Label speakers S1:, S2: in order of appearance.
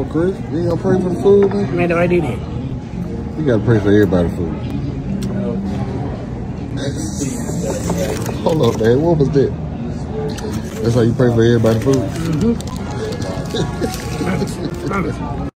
S1: Chris. You ain't gonna pray for the food, man?
S2: Man, I did it.
S1: You gotta pray for everybody's food. Hold up, man. What was that? That's how you pray for everybody's food?
S2: Mm-hmm.